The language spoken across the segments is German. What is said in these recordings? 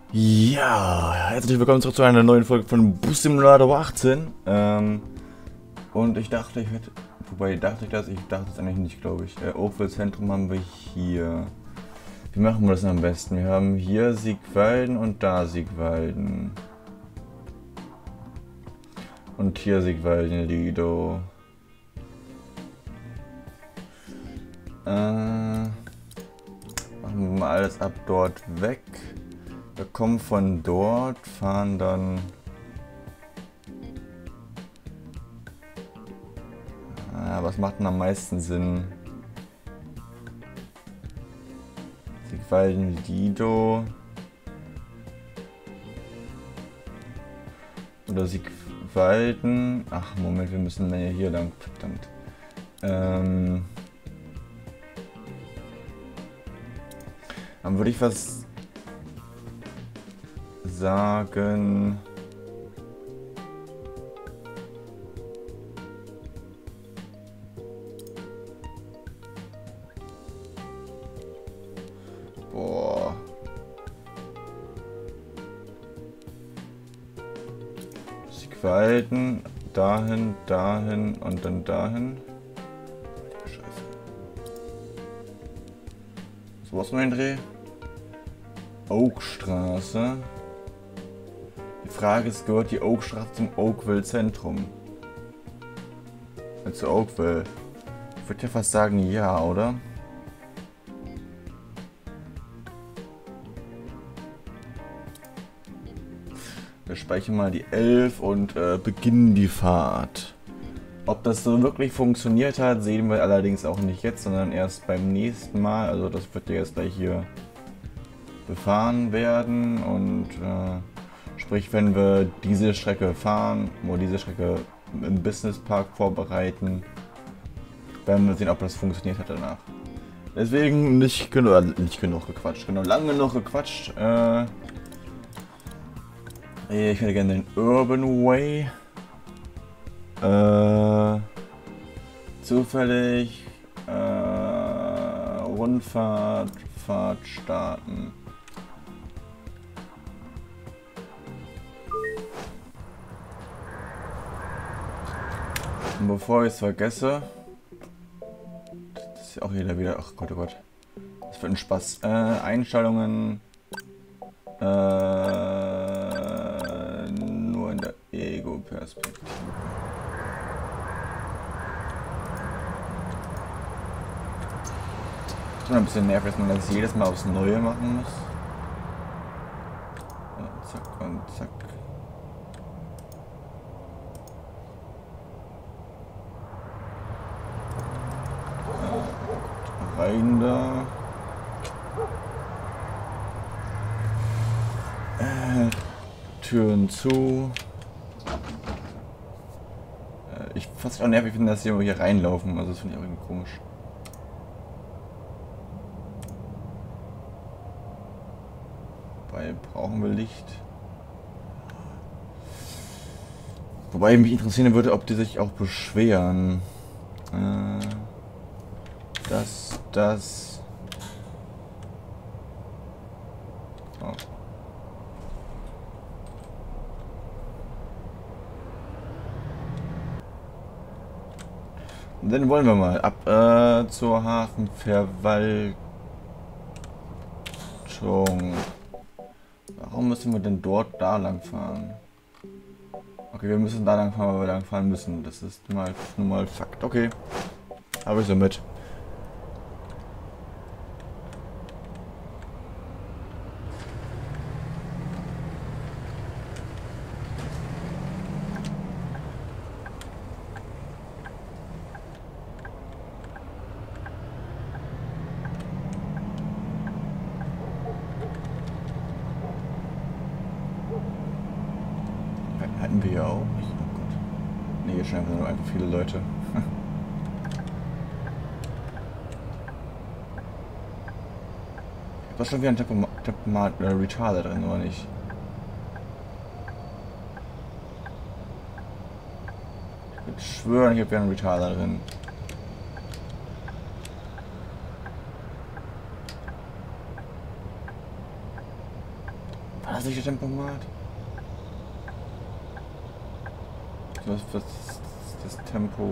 Ja, herzlich willkommen zurück zu einer neuen Folge von Bus Simulator 18. Und ich dachte, ich hätte. Wobei dachte ich das? Ich dachte es eigentlich nicht, glaube ich. Oakville Zentrum haben wir hier. Wie machen wir das am besten? Wir haben hier Siegwalden und da Siegwalden. Und hier Siegwalden, Lido. Machen wir mal alles ab dort weg. Wir kommen von dort, fahren dann. Was macht denn am meisten Sinn? Siegwalden, Lido. Oder Siegwalden. Ach, Moment, wir müssen ja hier lang. Verdammt. Dann würde ich was sagen. Boah. Siegwalden, dahin, dahin und dann dahin. Scheiße. So, was nur ein Dreh? Oakstraße. Die Frage ist, gehört die Oakstraße zum Oakville Zentrum? Zu Oakville. Ich würde ja fast sagen, ja, oder? Wir speichern mal die 11 und beginnen die Fahrt. Ob das so wirklich funktioniert hat, sehen wir allerdings auch nicht jetzt, sondern erst beim nächsten Mal. Also das wird ja jetzt gleich hier befahren werden und sprich, wenn wir diese Strecke fahren oder diese Strecke im Business Park vorbereiten, werden wir sehen, ob das funktioniert hat danach. Deswegen nicht genug gequatscht, genau, lang genug gequatscht. Ich hätte gerne den Urban Way. Zufällig Rundfahrt, Fahrt starten. Und bevor ich es vergesse, das ist ja auch jeder wieder. Ach Gott, oh Gott. Das wird ein Spaß. Einstellungen. Nur in der Ego-Perspektive. Das ist ein bisschen nervig, dass man das jedes Mal aufs Neue machen muss. Zack und zack. Rein da. Türen zu. Ich fast auch nervig finde, dass hier reinlaufen. Also das finde ich auch irgendwie komisch. Wobei brauchen wir Licht. Wobei mich interessieren würde, ob die sich auch beschweren. Das. Oh. Dann wollen wir mal ab zur Hafenverwaltung. Warum müssen wir denn dort da lang fahren? Okay, wir müssen da lang fahren, weil wir lang fahren müssen. Das ist mal nun mal Fakt. Okay, habe ich so mit. Hatten wir ja auch. Oh Gott. Ne, hier scheinen nur einfach viele Leute. Da ist schon wieder ein Tempomat Retarder drin, oder nicht? Ich würde schwören, ich habe wieder einen Retarder drin. War das nicht der Tempomat? Was ist das Tempo?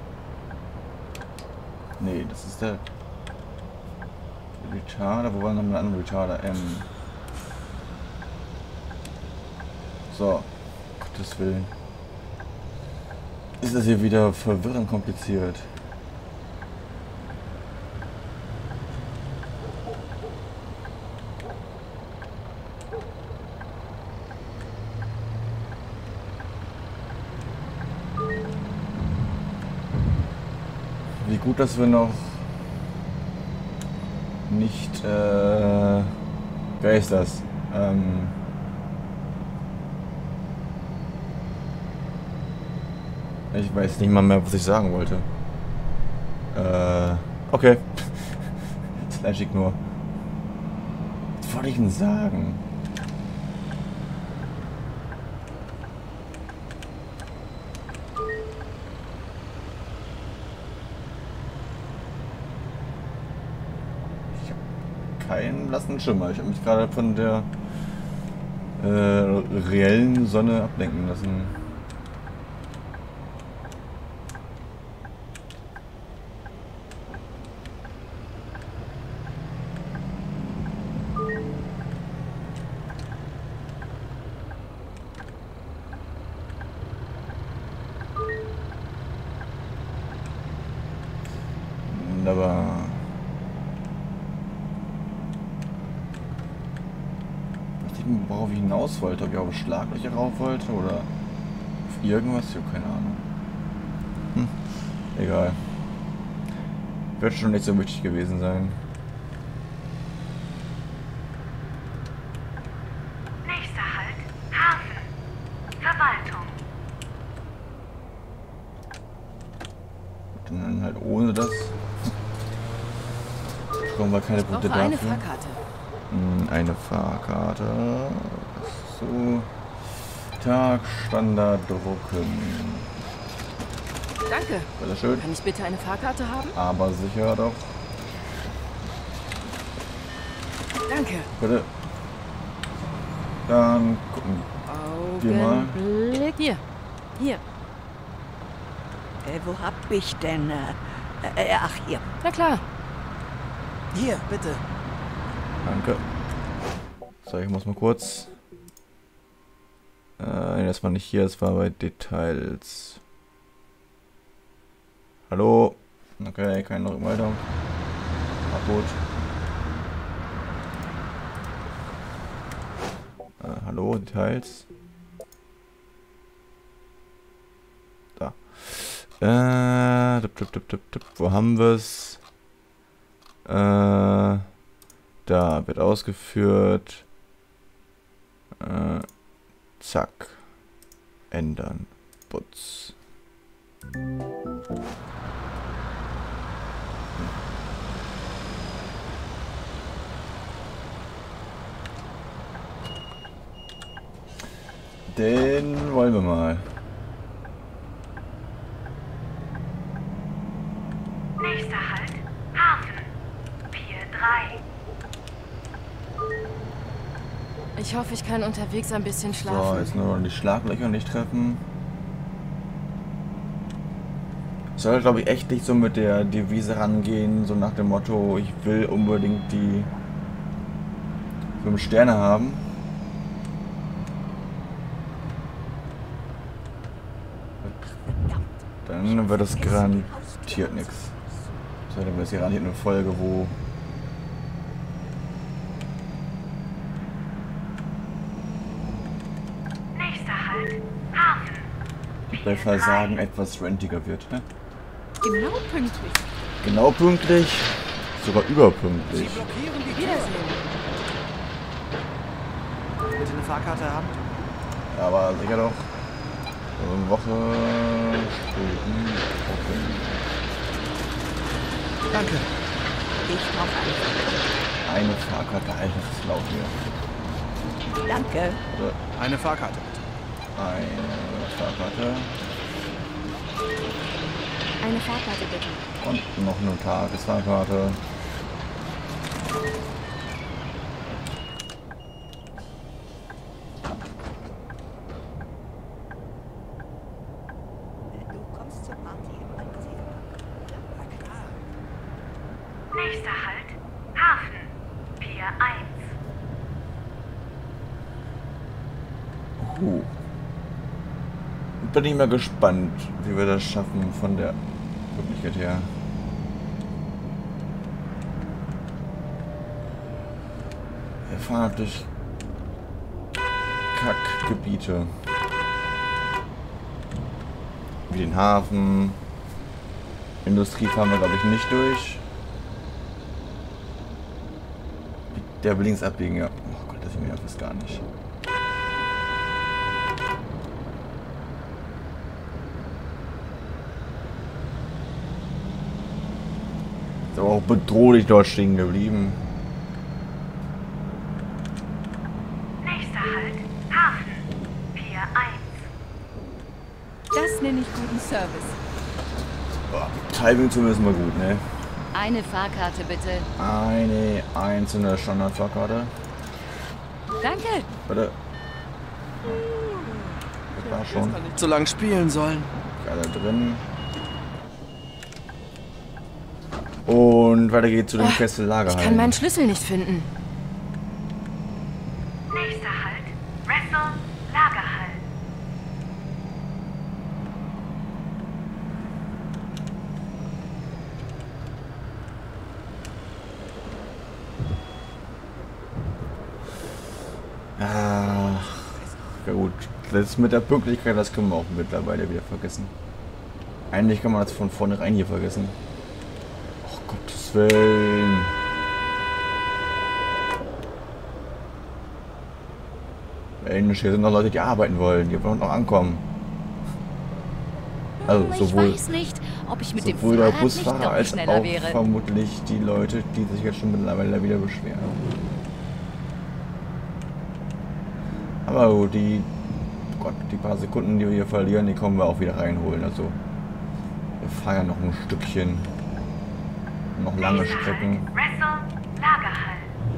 Nee, das ist der Retarder. Wo war noch ein anderer Retarder? So, Gottes Willen. Ist das hier wieder verwirrend kompliziert? Wie gut, dass wir noch nicht, wer ist das? Ich weiß nicht mal mehr, was ich sagen wollte. Okay. Slash ignore. Was wollte ich denn sagen? Keinen blassen Schimmer. Ich habe mich gerade von der reellen Sonne ablenken lassen. Aber worauf ich hinaus wollte, ob ich auf Schlaglöcher rauf wollte oder auf irgendwas, ich habe keine Ahnung. Egal. Wird schon nicht so wichtig gewesen sein. Nächster Halt, Hafen. Verwaltung. Dann halt ohne das bekommen wir keine Punkte dafür. Eine Fahrkarte. Eine Fahrkarte. So. Tag, Standard, drucken. Danke. Bitte schön. Kann ich bitte eine Fahrkarte haben? Aber sicher doch. Danke. Bitte. Dann gucken wir mal. Augenblick. Hier. Wo hab ich denn? Ach, hier. Na klar. Hier, bitte. Danke. So, ich muss mal kurz. Das war nicht hier, das war bei Details. Hallo? Okay, keine Rückmeldung. Kaputt. Hallo, Details. Da. Wo haben wir's? Da wird ausgeführt. Zack. Ändern. Putz. Den wollen wir mal. Nächster Halt, Hafen. Pier 3. Ich hoffe, ich kann unterwegs ein bisschen So, schlafen. jetzt nur die Schlaglöcher nicht treffen. Soll, glaube ich, echt nicht so mit der Devise rangehen, so nach dem Motto, ich will unbedingt die 5 Sterne haben. Dann wird das garantiert nichts. So, dann wird es garantiert eine Folge, wo Nächster Halt, Hafen. bei Versagen etwas rentiger wird. Ne? Genau pünktlich. Genau pünktlich, sogar überpünktlich. Blockieren die Wiedersehen. Bitte eine Fahrkarte haben? Aber sicher doch. Eine Woche Stunden. Danke. Ich brauche Eine Fahrkarte, Alter, das ist laut hier. eine. Danke. Oder Eine Fahrkarte. eine Fahrkarte. Eine Fahrkarte bitte. Und noch eine Tagesfahrkarte. Nächster Halt, Hafen. Pier 1. Bin ich mal gespannt, wie wir das schaffen von der Möglichkeit her. Wir fahren durch Kackgebiete. Wie den Hafen. Industrie fahren wir, glaube ich, nicht durch. Der will links abbiegen, ja. Oh Gott, das sieht mir fast gar nicht. Ist aber auch bedrohlich dort stehen geblieben. Nächster Halt, Hafen. Pier 1. Das nenne ich guten Service. Boah, Timing zumindest mal gut, ne? Eine Fahrkarte bitte. Eine einzelne Standardfahrkarte. Danke. Warte. Das war schon. Nicht so lange spielen sollen. Alle drin. Und weiter geht's zu dem Kessel Lagerhallen. Ich kann meinen Schlüssel nicht finden. Nächster Halt, Wrestle, Lagerhall. Ja gut. Das mit der Pünktlichkeit, das können wir auch mittlerweile wieder vergessen. Eigentlich kann man das von vornherein hier vergessen. Oh Gottes Willen. Mensch, hier sind noch Leute, die arbeiten wollen. Die wollen noch ankommen. Also sowohl, Ich weiß nicht, ob ich mit dem sowohl der Fahrrad nicht Busfahrer doch als schneller auch wäre. vermutlich die Leute, die sich jetzt schon mittlerweile wieder beschweren. Aber gut, die paar Sekunden, die wir hier verlieren, die kommen wir auch wieder reinholen. Also wir fahren ja noch ein Stückchen. Noch lange Nächster Strecken. Halt, Wrestle, Lagerhall.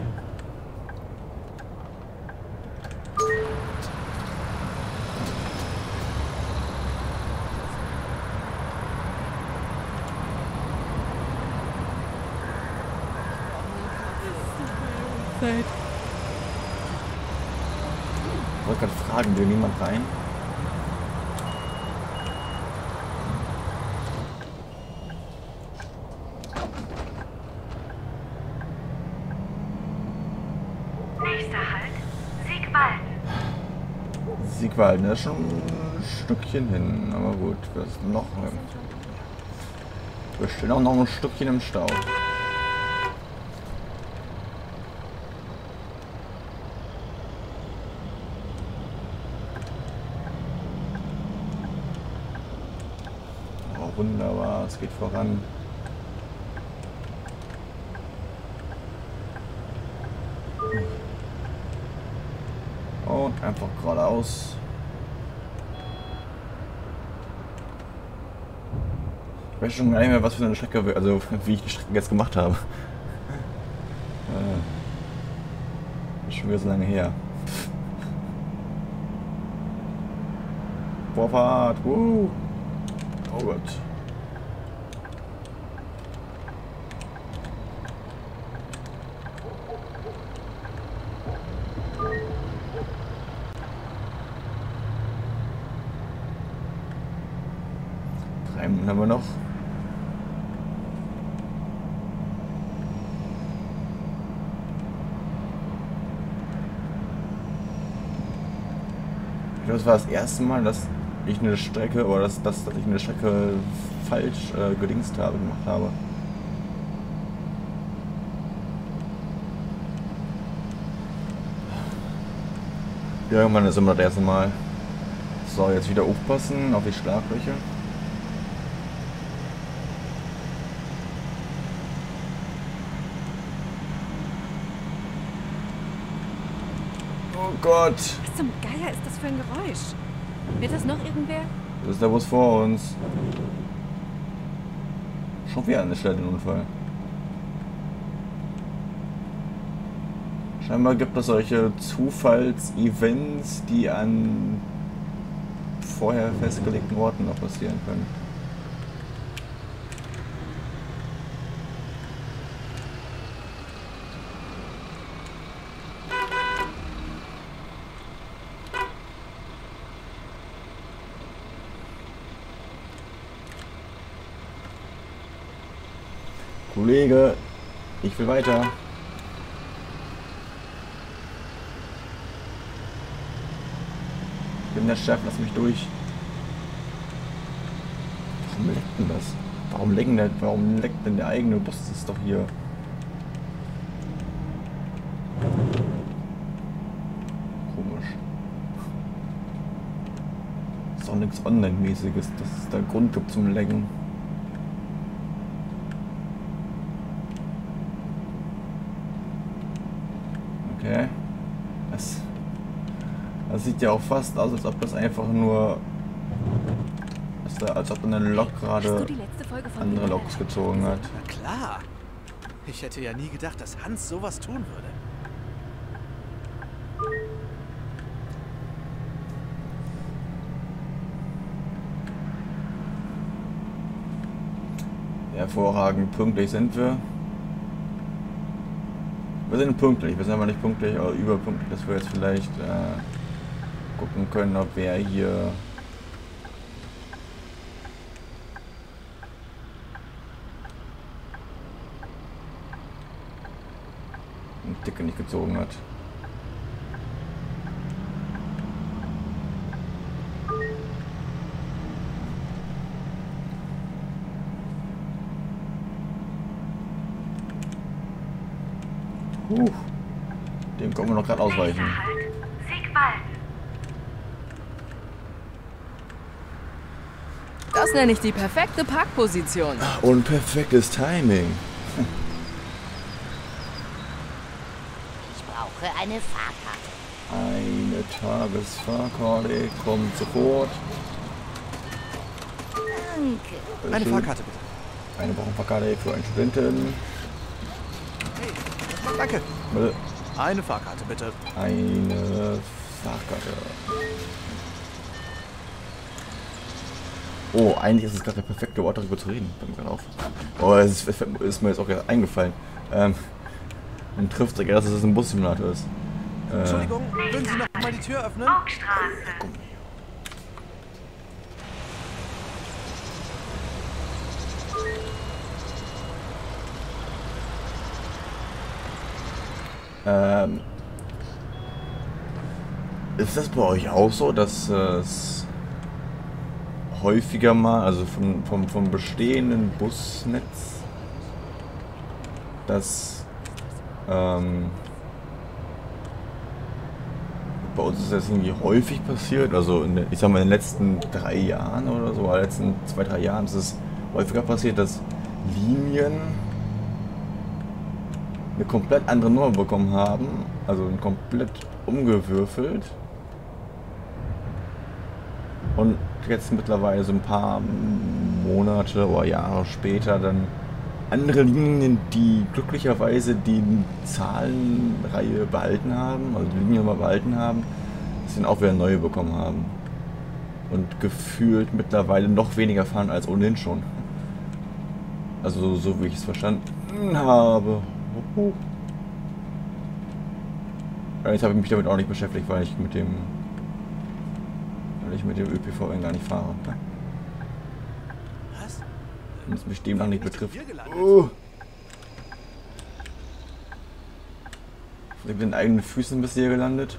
Ich wollte gerade fragen, will niemand rein? Nächster Halt, Siegwalden. Siegwalden, das ist schon ein Stückchen hin. Aber gut, wir sind noch. Wir stehen auch noch ein Stückchen im Stau. Wunderbar, es geht voran. Und einfach geradeaus. Ich weiß schon gar nicht mehr, was für eine Strecke, also wie ich die Strecke jetzt gemacht habe. Ist schon wieder so lange her. Vorfahrt, Oh Gott. Drei Minuten haben wir noch. Ich glaube, das war das erste Mal, dass ich eine Strecke oder dass ich eine Strecke falsch gemacht habe. Ja, irgendwann ist immer das erste Mal. So, jetzt wieder aufpassen auf die Schlaglöcher. Oh Gott! Was zum Geier ist das für ein Geräusch? Wird das noch irgendwer? Das ist der Bus vor uns. Schon wieder an der Stelle den Unfall. Scheinbar gibt es solche Zufallsevents, die an vorher festgelegten Orten noch passieren können. Kollege, ich will weiter. Ich bin der Chef, lass mich durch. Warum leckt denn das? Warum leckt denn der eigene Bus? Das ist doch hier. Komisch. Ist auch nichts Online-mäßiges, dass es da Grund gibt zum Lecken. Okay. Das sieht ja auch fast aus, als ob das einfach nur. Als ob eine Lok Hast du gerade die letzte Folge von andere Winona Loks gezogen hat. Na klar. Ich hätte ja nie gedacht, dass Hans sowas tun würde. Hervorragend, pünktlich sind wir. Wir sind pünktlich, wir sind aber nicht pünktlich, aber überpünktlich, dass wir jetzt vielleicht gucken können, ob wer hier ein Ticket nicht gezogen hat. Dem können wir noch gerade ausweichen. Nächster Halt, Siegwalden. Das nenne ich die perfekte Parkposition. Und perfektes Timing. Ich brauche eine Fahrkarte. Eine Tagesfahrkarte kommt sofort. Danke. Eine Fahrkarte bitte. Eine Wochenfahrkarte für einen Studenten. Hey, danke. Bitte. Eine Fahrkarte bitte. Eine Fahrkarte. Oh, eigentlich ist es gerade der perfekte Ort, darüber zu reden. Fällt mir gerade auf. Oh, es ist mir jetzt auch gerade eingefallen. Man trifft sich erst, dass es ein Bussimulator ist. Entschuldigung, würden Sie noch mal die Tür öffnen? Oakstraße. Ist das bei euch auch so, dass es häufiger mal, also vom bestehenden Busnetz, dass bei uns ist das irgendwie häufig passiert, also ich sag mal in den letzten 3 Jahren oder so, oder letzten 2, 3 Jahren ist es häufiger passiert, dass Linien eine komplett andere Nummer bekommen haben, also komplett umgewürfelt und jetzt mittlerweile so ein paar Monate oder Jahre später dann andere Linien, die glücklicherweise die Zahlenreihe behalten haben, also die Liniennummer behalten haben, dass sie dann auch wieder neue bekommen haben und gefühlt mittlerweile noch weniger fahren als ohnehin schon. Also so wie ich es verstanden habe. Jetzt habe ich mich damit auch nicht beschäftigt, weil ich mit dem ÖPV gar nicht fahre. Was? Und es mich demnach nicht betrifft. Hier gelandet? Mit den eigenen Füßen bist du hier gelandet.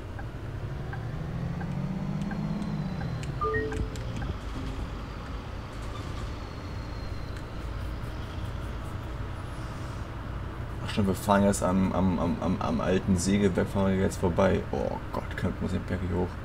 Wir fahren jetzt am alten Sägewerk, fahren wir jetzt vorbei. Oh Gott, kommt muss den Berg hier hoch.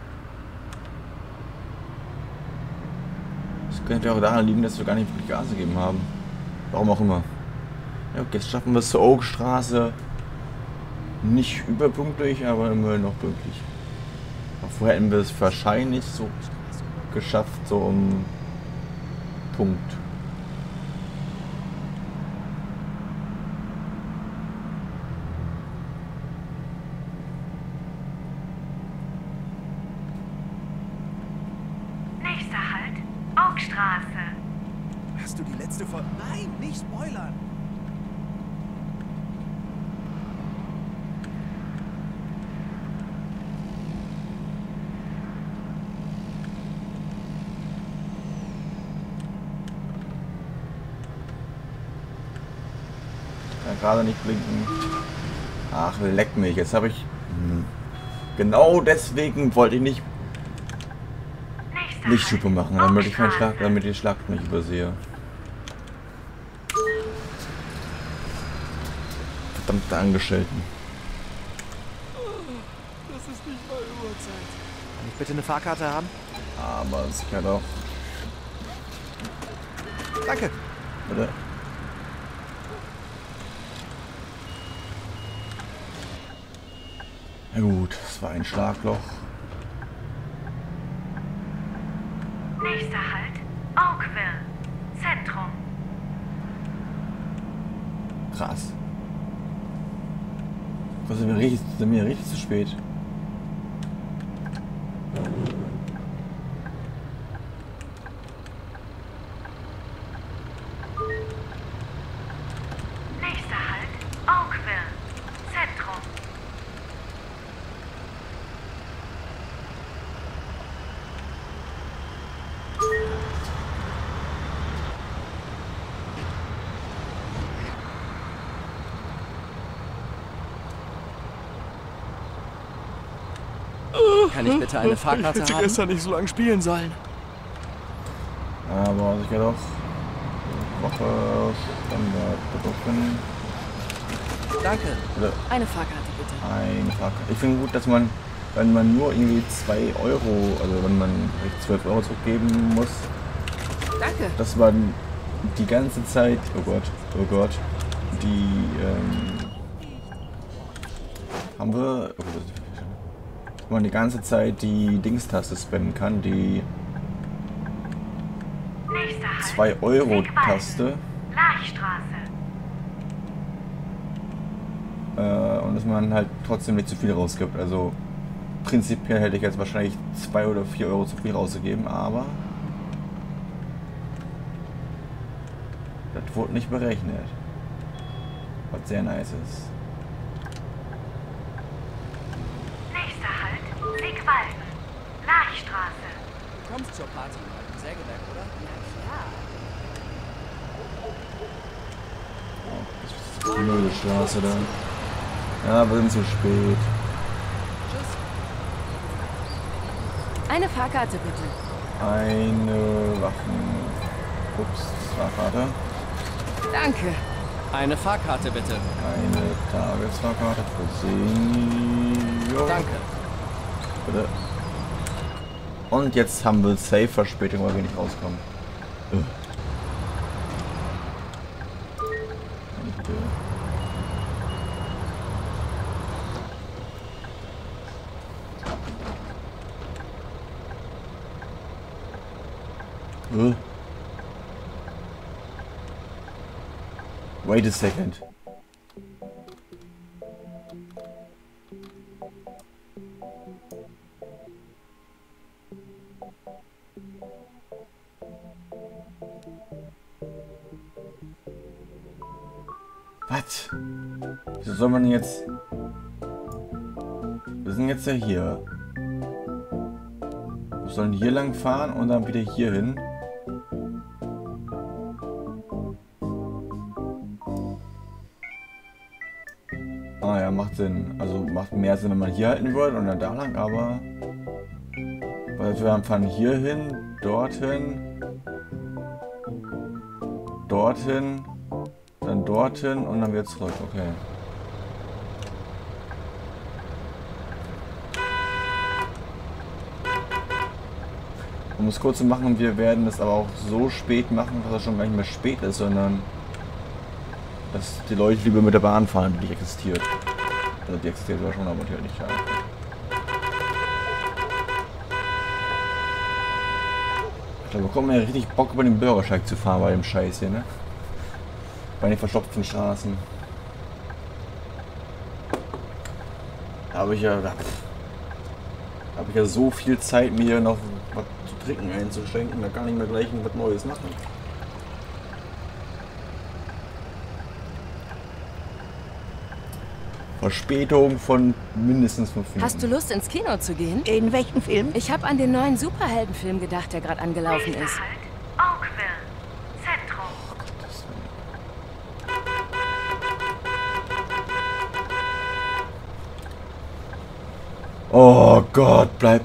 Das könnte auch daran liegen, dass wir gar nicht wirklich Gas gegeben haben. Warum auch immer. Ja, okay, jetzt schaffen wir es zur Oakstraße. Nicht überpünktlich, aber immerhin noch pünktlich. Vorher hätten wir es wahrscheinlich so geschafft, so um Punkt. Nächster Halt, Oakstraße. Hast du die letzte Folge? Nein, nicht spoilern. gerade nicht blinken. Ach, leck mich. Jetzt habe ich... Genau deswegen wollte ich nicht Lichthupe machen, damit ich keinen Schlag, damit ich den Schlag nicht übersehe. Verdammte Angestellten. Das ist nicht mal Uhrzeit. Kann ich bitte eine Fahrkarte haben? Aber sicher doch. Danke. Bitte. Na gut, es war ein Schlagloch. Nächster Halt, Oakville, Zentrum. Krass. Das sind wir richtig zu spät. Nächster Halt, Oakville, Zentrum. Kann ich bitte eine Fahrkarte Ich hätte haben? gestern nicht so lange spielen sollen. Aber sicher doch. Woche Standardprodukten. Danke. Oder Eine Fahrkarte bitte. eine Fahrkarte. Ich finde gut, dass man, wenn man nur irgendwie 2 Euro, also wenn man 12 Euro zurückgeben muss, Danke. dass man die ganze Zeit, oh Gott, die, haben wir, dass man die ganze Zeit die Dingstaste spammen kann, die Nächster Halt, 2 Euro Taste, Laichstraße. und dass man halt trotzdem nicht zu viel rausgibt. Also prinzipiell hätte ich jetzt wahrscheinlich 2 oder 4 Euro zu viel rausgegeben, aber das wurde nicht berechnet. Was sehr nice ist. Nächster Halt, Sigwalden, Laichstraße. Du kommst zur Party im alten Sägewerk, oder? Das ist die blöde Straße da. Ja, wir sind zu spät. Eine Fahrkarte bitte. Eine Fahrkarte. Danke. Eine Fahrkarte bitte. Eine Tagesfahrkarte für Senior. Danke. Bitte. Und jetzt haben wir Safe-Verspätung, weil wir nicht rauskommen. Bitte. Wait a second. Was? Wieso soll man jetzt... Wir sind jetzt ja hier. Wir sollen hier lang fahren und dann wieder hier hin. Ah ja, macht Sinn. Also macht mehr Sinn, wenn man hier halten würde und dann da lang, aber... Weil wir fahren hier hin, dorthin, dorthin, dann dorthin und dann wieder zurück. Okay. Um es kurz zu machen, wir werden es aber auch so spät machen, dass es schon gar nicht mehr spät ist, sondern dass die Leute lieber mit der Bahn fahren, die nicht existiert. Also die existiert ja schon, aber die halt nicht da. Da bekommt man ja richtig Bock, über den Bürgersteig zu fahren bei dem Scheiß hier, ne? Bei den verstopften Straßen. Da habe ich ja so viel Zeit, mir noch was zu trinken einzuschenken, da kann ich mir gleich was Neues machen. Verspätung von mindestens 5 Minuten. Hast du Lust, ins Kino zu gehen? In welchem Film? Ich habe an den neuen Superheldenfilm gedacht, der gerade angelaufen Nächster ist. Halt, Oakville, Zentrum. Oh Gott, bleib...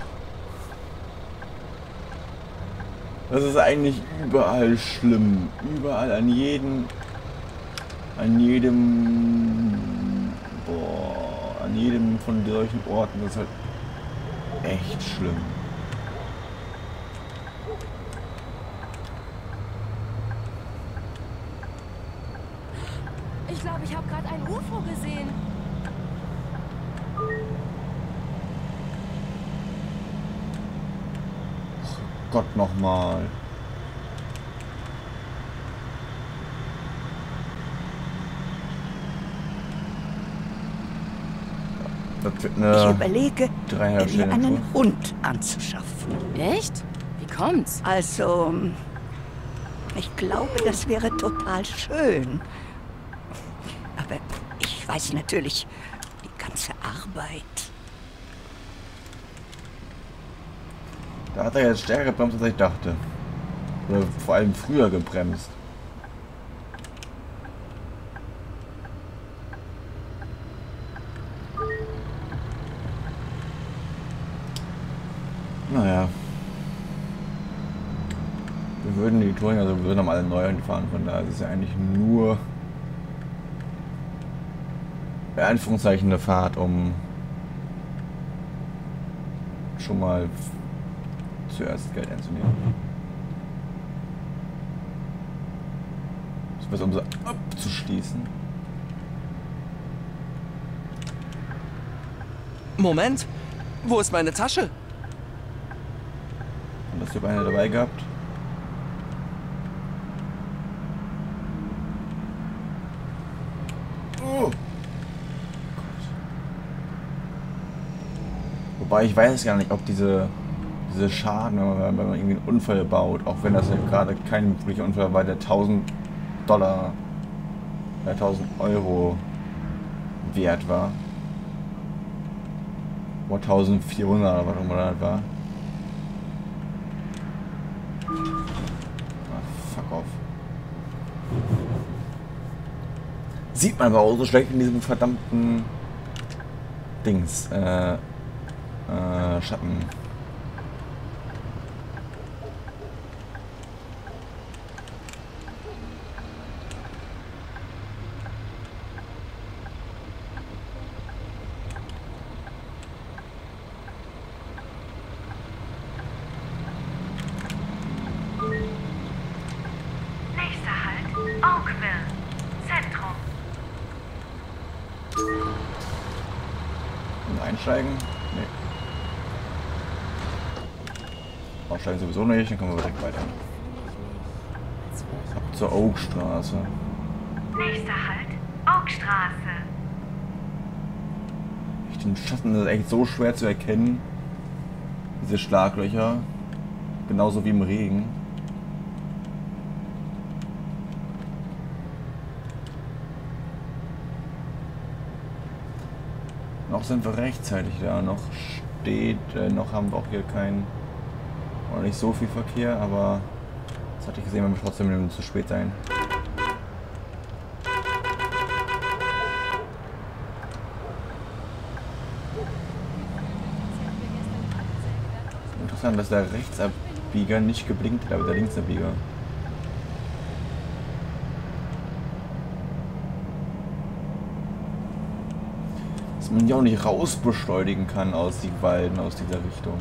Das ist eigentlich überall schlimm. Überall, an jedem... Boah, an jedem von solchen Orten ist halt echt schlimm. Ich glaube, ich habe gerade ein UFO gesehen. Gott, nochmal. Das wird Ich eine überlege, mir Stelle einen Tour. Hund anzuschaffen. Echt? Wie kommt's? Also, ich glaube, das wäre total schön. Aber ich weiß natürlich die ganze Arbeit. Da hat er jetzt stärker gebremst, als ich dachte. Oder vor allem früher gebremst. Naja. Wir würden die Touren, also wir würden am alle neu fahren, von daher ist es ja eigentlich nur in Anführungszeichen eine Fahrt, um schon mal zuerst Geld einzunehmen. Das um so abzuschließen. Moment, wo ist meine Tasche? Und hast du eine dabei gehabt? Oh. Gott. Wobei ich weiß gar nicht, ob diese Schaden, wenn man irgendwie einen Unfall baut, auch wenn das ja gerade kein wirklicher Unfall war, der $1000, 1000 Euro wert war. Oder 1400 oder was auch immer das war. Ah, fuck off. Sieht man aber auch so schlecht in diesem verdammten Dings. Schatten. Nächster Halt, Oakville. Zentrum. Und einsteigen? Nee. Aussteigen sowieso nicht, dann kommen wir direkt weiter. Ab zur Oakstraße. Nächster Halt, Oakstraße. Echt, im Schatten ist es echt so schwer zu erkennen. Diese Schlaglöcher. Genauso wie im Regen. Noch sind wir rechtzeitig da. Noch noch haben wir auch hier oder nicht so viel Verkehr, aber das hatte ich gesehen, wenn wir trotzdem zu spät sein. Interessant, dass der Rechtsabbieger nicht geblinkt hat, aber der Linksabbieger. Dass man ja auch nicht rausbeschleunigen kann aus den Walden, aus dieser Richtung.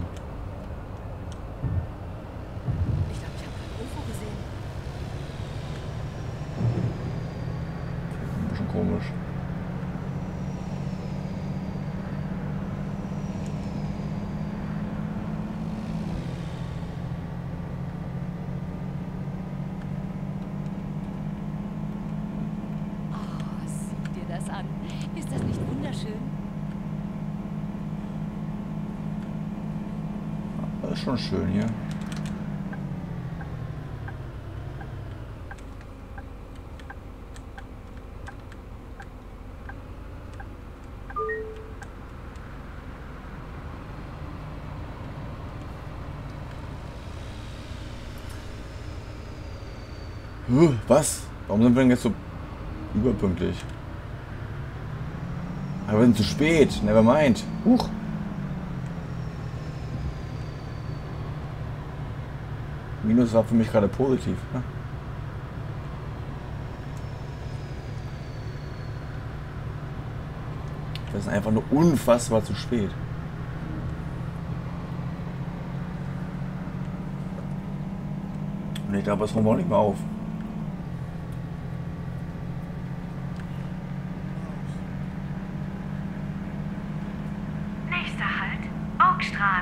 Ich glaube, ich habe ein UFO gesehen. Ein bisschen komisch. Oh, sieh dir das an. Ist das nicht wunderschön? Das ist schon schön hier. Was? Warum sind wir denn jetzt so überpünktlich? Aber wir sind zu spät. Never mind. Huch. Minus war für mich gerade positiv. Ne? Das ist einfach nur unfassbar zu spät. Und ich glaube, das holen wir auch nicht mehr auf. Nächster Halt, Oakstraße.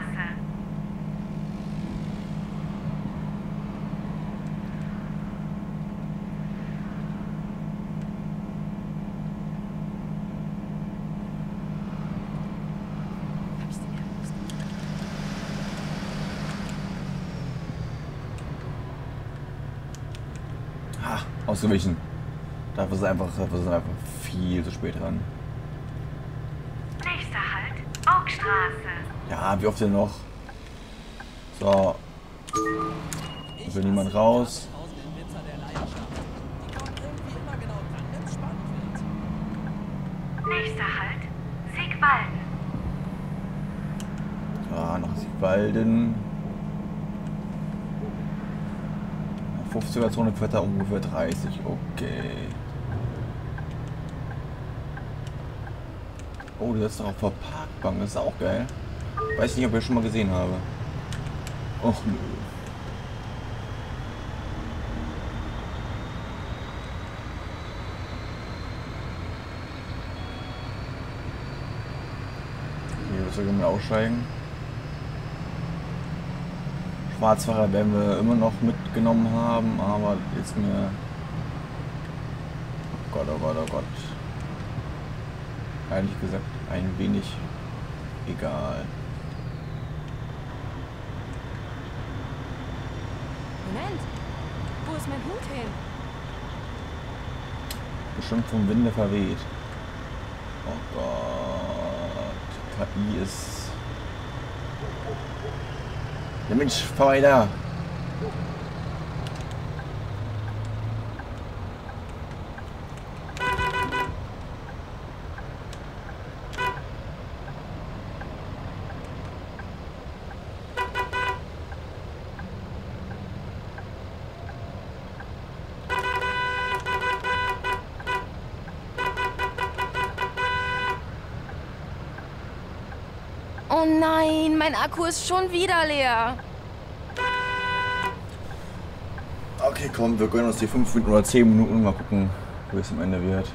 Ausgewichen. Dafür ist einfach viel zu spät dran. Nächster Halt, Oakstraße. Ja, wie oft denn noch? So. Will niemand raus. Nächster Halt, Siegwalden. Ja, noch Siegwalden. 50er Zone fährt er ungefähr 30. Okay. Oh, die setzt doch auf der Parkbank. Das ist auch geil. Weiß nicht, ob ich schon mal gesehen habe. Och nö. Hier soll ich mal aussteigen. Schwarzfahrer werden wir immer noch mitgenommen haben, aber ist mir... Oh Gott, oh Gott, oh Gott. Ehrlich gesagt, ein wenig egal. Moment. Wo ist mein Hut hin? Bestimmt vom Winde verweht. Oh Gott. KI ist... Ja Mensch, fahr weiter! Oh nein, mein Akku ist schon wieder leer. Okay, komm, wir gönnen uns die 5 Minuten oder 10 Minuten. Mal gucken, wie es am Ende wird.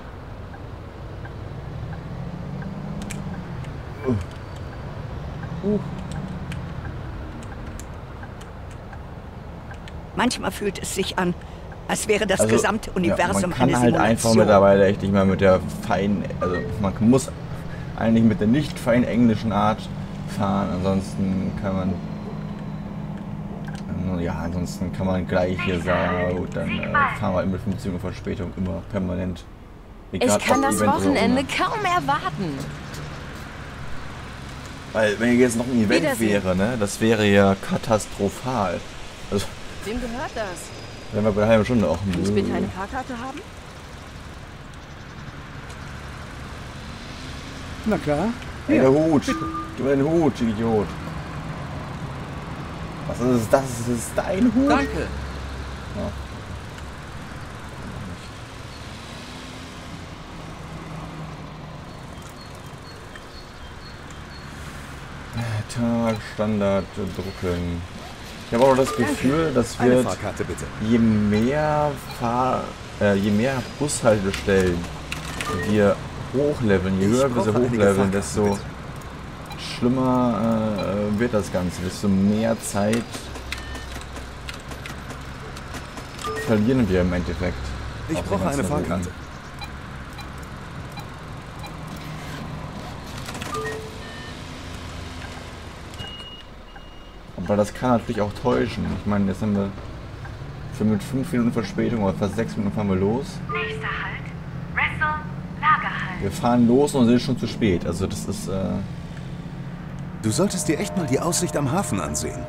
Manchmal fühlt es sich an, als wäre das gesamte Universum man kann eine halt Simulation. einfach mittlerweile echt nicht mehr mit der feinen, also man muss eigentlich mit der nicht feinen englischen Art fahren, ansonsten kann man, ja, ansonsten kann man gleich hier sagen, gut, dann fahren wir halt mit 15 Uhr Verspätung immer permanent. Egal, Ich kann ob das Event oder Wochenende ohne. kaum erwarten. Weil wenn jetzt noch ein Event Wiedersehen. wäre, ne, das wäre ja katastrophal. Also Wem gehört das? wenn wir bei einer halben Stunde auch Kann ich bitte eine Fahrkarte haben? Na klar. Hey, der Hut! Gib mir den Hut, du Idiot! Was ist das? Das ist dein Hut? Danke. Tag, Standard, drucken. Ich habe auch das Gefühl, dass Eine wir Fahrkarte bitte. je mehr Bushaltestellen wir hochleveln, je höher wir sie brauche einige hochleveln, Fahrkarten, desto bitte. schlimmer wird das Ganze, desto mehr Zeit verlieren wir im Endeffekt. Ich auf den brauche eine ganzen Routen. Fahrkarte. Aber das kann natürlich auch täuschen. Ich meine, jetzt sind wir mit 5 Minuten Verspätung oder fast 6 Minuten fahren wir los. Nächster Halt, Wrestle, Lagerhalt. Wir fahren los und sind schon zu spät. Also das ist... Du solltest dir echt mal die Aussicht am Hafen ansehen.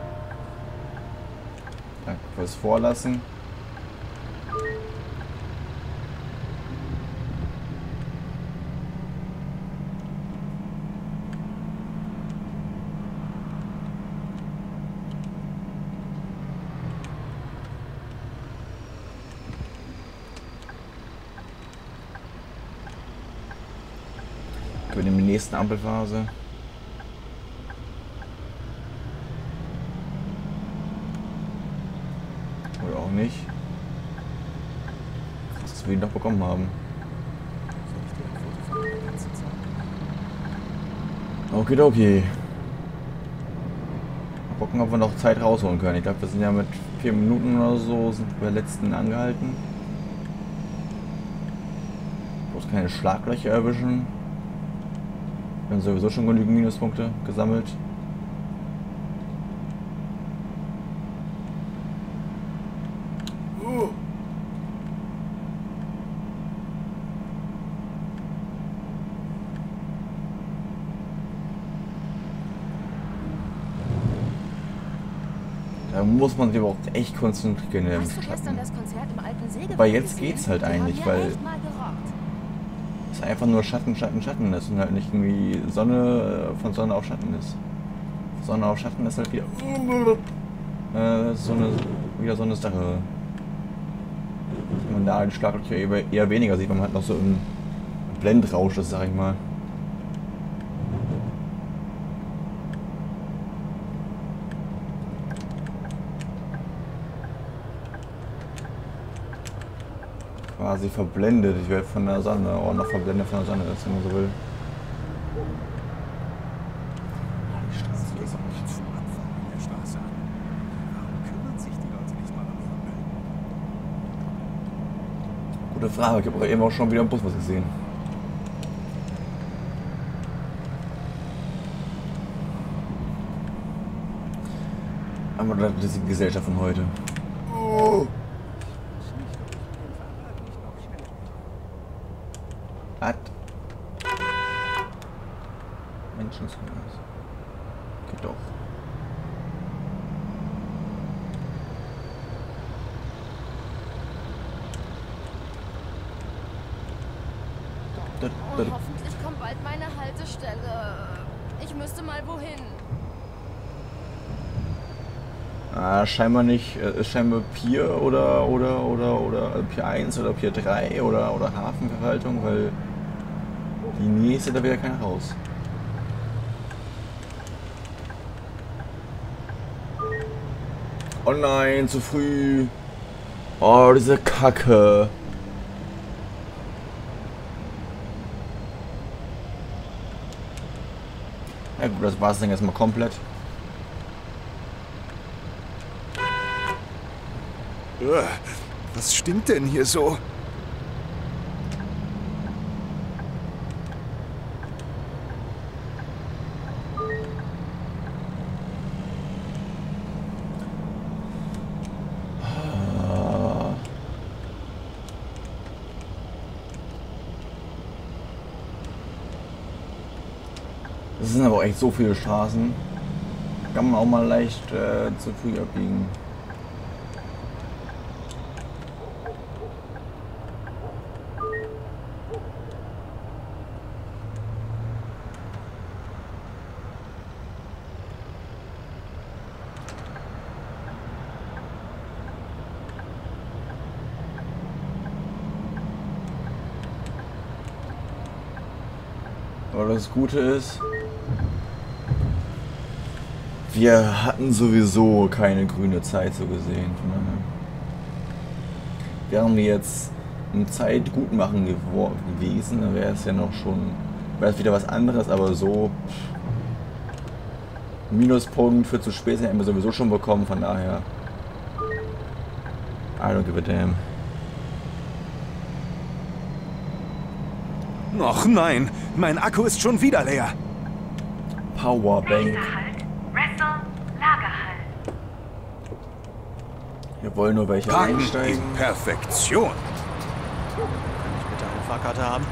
Danke fürs Vorlassen. bin in der nächsten Ampelphase. Oder auch nicht. Dass wir ihn doch bekommen haben. Okay. Mal gucken, ob wir noch Zeit rausholen können. Ich glaube, wir sind ja mit 4 Minuten oder so, sind wir letzten angehalten. Bloß keine Schlaglöcher erwischen. Wir haben sowieso schon genügend Minuspunkte gesammelt. Da muss man sich aber auch echt konzentrieren. Hast du gestern das Konzert im alten Sägewerk Aber jetzt gesehen? geht's halt Die haben eigentlich, ja weil echt mal gerockt. es einfach nur Schatten ist und halt nicht irgendwie Sonne von Sonne auf Schatten ist. Sonne auf Schatten ist halt wieder wieder so eine Sache. Dass man da den Schlaglöcher eher weniger sieht, weil man halt noch so im Blendrausch ist, sag ich mal. Quasi verblendet. Ich werde von der Sonne, auch noch verblendet von der Sonne, wenn man so will. Die Straße ist auch nicht zum Abfahren der Straße an. Warum kümmern sich die Leute nicht mal um ihren Müll? Gute Frage. Ich habe eben auch schon wieder im Bus was gesehen. Aber das ist die Gesellschaft von heute. Oh. Was? Menschenskinder. Geht doch. Oh, hoffentlich kommt bald meine Haltestelle. Ich müsste mal wohin. Ah, scheinbar nicht. Ist scheinbar Pier oder Pier 1 oder Pier 3 oder Hafenverwaltung, weil die nächste, da wäre kein Haus. Oh nein, zu früh. Oh, diese Kacke. Ja gut, das war's dann erstmal komplett. Was stimmt denn hier so? Das sind aber auch echt so viele Straßen. Kann man auch mal leicht zu früh abbiegen. Aber das Gute ist, wir hatten sowieso keine grüne Zeit so gesehen. Wären wir jetzt eine Zeit gut machen gewesen, dann wäre es ja noch schon, wäre es wieder was anderes, aber so Minuspunkt für zu spät haben wir sowieso schon bekommen, von daher I don't give a damn. Och nein, mein Akku ist schon wieder leer. Powerbank. Nächster Halt, Wrestle Lagerhall. Wir wollen nur welche Parken einsteigen. in Perfektion. Kann ich bitte eine Fahrkarte haben?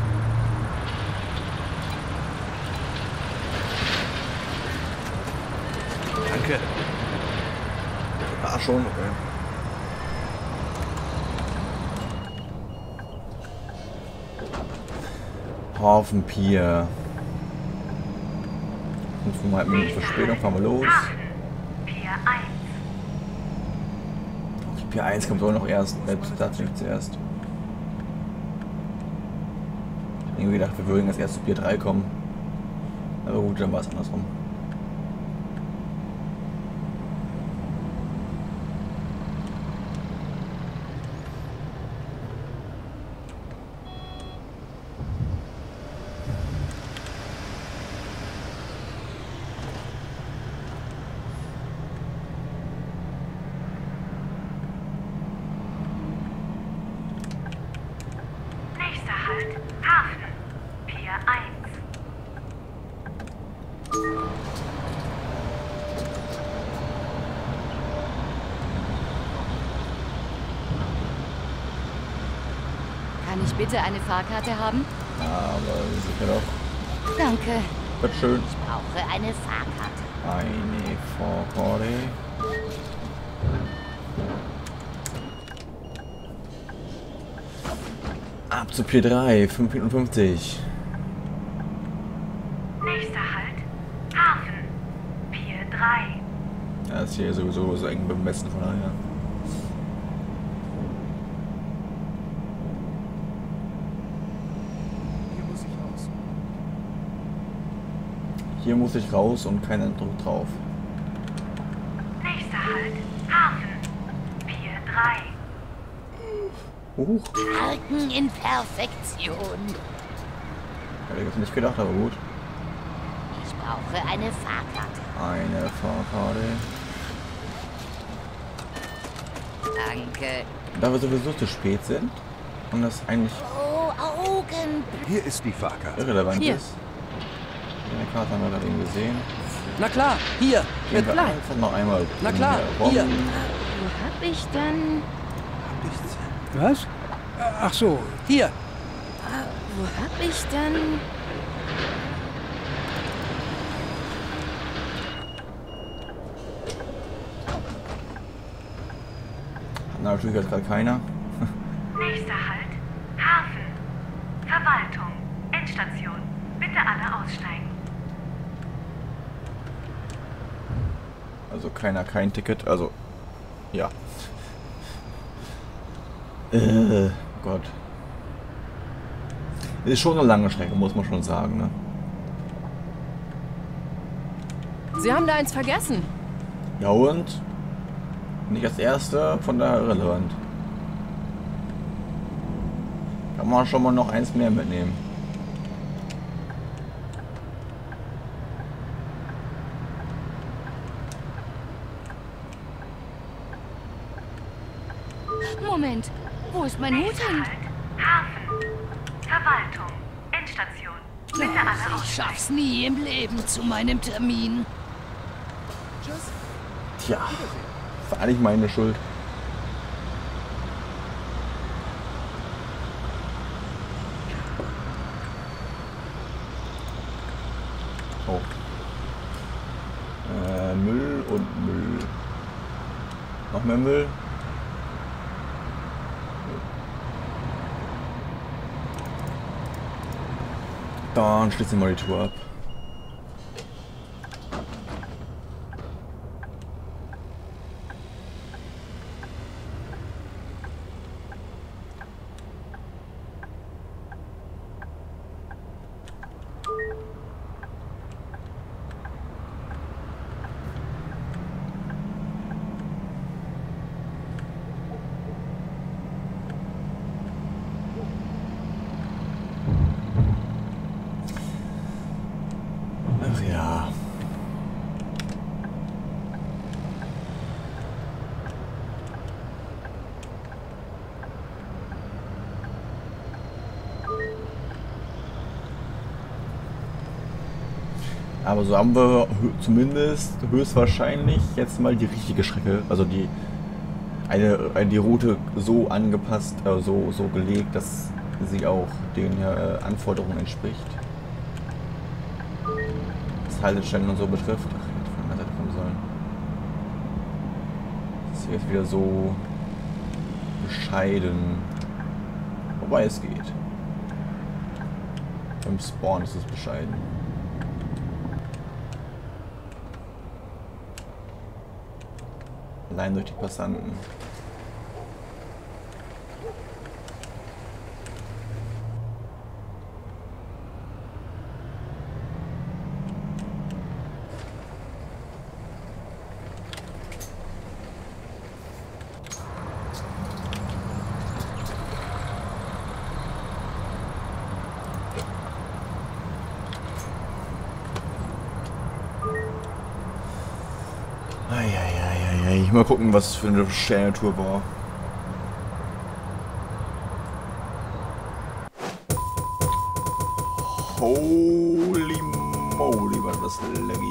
Danke. Ah, schon, okay. Hafenpier. 5,5 Minuten Verspätung, fahren wir los. Pier 1. Pier 1 kommt wohl noch erst, tatsächlich zuerst. Irgendwie gedacht, wir würden jetzt erst zu Pier 3 kommen. Aber gut, dann war es andersrum. Nächster Halt, Hafen. Pier 1. Kann ich bitte eine Fahrkarte haben? Aber sicher doch. Danke. Wird schön. Ich brauche eine Fahrkarte. Eine Fahrkarte. Ab zu Pier 3, 5,50. Nächster Halt, Hafen. Pier 3. Das ist hier sowieso so eng bemessen, von daher. Hier muss ich raus. Hier muss ich raus und kein Eindruck drauf. Nächster Halt, Hafen. Pier 3. Parken in Perfektion. Hätte ich jetzt nicht gedacht, aber gut. Ich brauche eine Fahrkarte. Eine Fahrkarte. Danke. Da wir sowieso zu spät sind und das eigentlich Oh, Augen. Hier ist die Fahrkarte. irrelevant Hier. ist. Die Karte haben wir gerade eben gesehen. Na klar, hier. Gehen wir Bleib. einfach noch einmal. Na klar, rum. hier. Wo hab ich denn... Was? Ach so, hier. Wo hab ich denn... Na, natürlich jetzt gerade keiner. Nächster Halt, Hafen. Verwaltung. Endstation. Bitte alle aussteigen. Also keiner, kein Ticket. Also, ja. Gott. Ist schon eine lange Strecke, muss man schon sagen, ne? Sie haben da eins vergessen. Ja und? Nicht als Erste, von daher irrelevant. Kann man schon mal noch eins mehr mitnehmen. Moment. Wo ist mein Hut Nächster hin? Halt, Hafen. Verwaltung. Endstation. Bitte alle Ich aussteigen. schaff's nie im Leben zu meinem Termin. Tja, war nicht meine Schuld. Oh. Müll und Müll. Noch mehr Müll? Dann schließen wir die Tour ab. Ach ja. Aber so haben wir zumindest höchstwahrscheinlich jetzt mal die richtige Strecke, also die Route so angepasst, so gelegt, dass sie auch den Anforderungen entspricht. Was Haltestellen und so betrifft. Ach, ich hätte von der Seite kommen sollen. Das ist hier jetzt wieder so bescheiden. Wobei es geht. Beim Spawn ist es bescheiden. Allein durch die Passanten. Eieieiei. Mal gucken, was für eine Sterne-Tour war. Holy moly, war das laggy.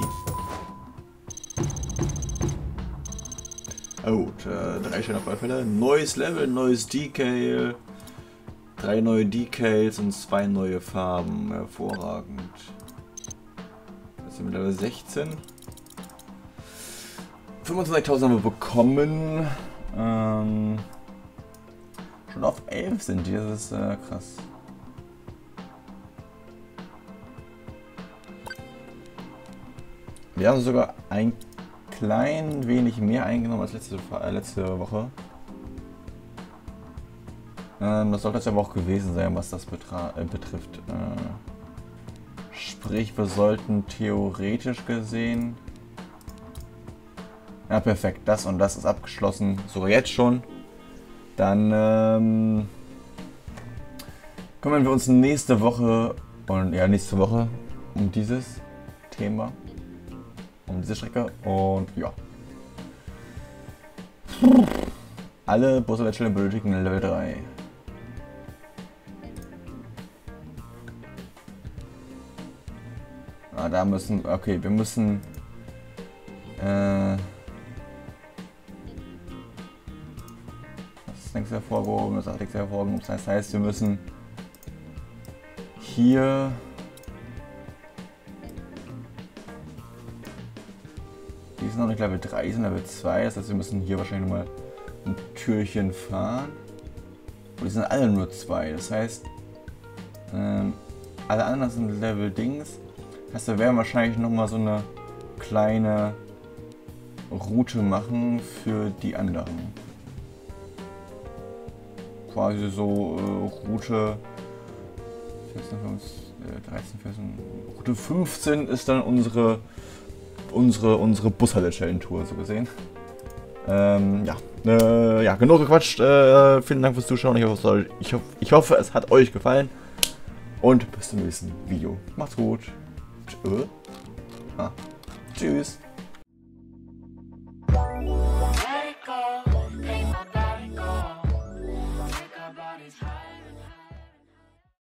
Oh, 3 Sterne auf alle Fälle. Neues Level, neues Decal. 3 neue Decals und 2 neue Farben. Hervorragend. Jetzt sind wir Level 16. 25.000 haben wir bekommen. Schon auf 11 sind die, das ist krass. Wir haben sogar ein klein wenig mehr eingenommen als letzte Woche. Das sollte jetzt aber auch gewesen sein, was das betrifft. Sprich, wir sollten theoretisch gesehen... Ja, perfekt. Das und das ist abgeschlossen. Sogar jetzt schon. Dann kümmern wir uns nächste Woche um dieses Thema. Um diese Strecke. Und ja. Alle Bushaltestellen benötigen Level 3. Ah, da müssen... Okay, wir müssen... das nächste hervorgehoben, das nächste hervorgehoben. Das heißt, wir müssen hier die sind noch nicht Level 3, die sind Level 2. Das heißt, wir müssen hier wahrscheinlich nochmal ein Türchen fahren. Und die sind alle nur 2. Das heißt, alle anderen sind Level Dings. Das heißt, wir werden wahrscheinlich nochmal so eine kleine Route machen für die anderen. Quasi so Route 14, 15, 13, 14, Route 15 ist dann unsere Bushaltestellen-Tour, so gesehen. Ja, genug gequatscht. Vielen Dank fürs Zuschauen. Ich hoffe, es hat euch gefallen. Und bis zum nächsten Video. Macht's gut. Tschüss.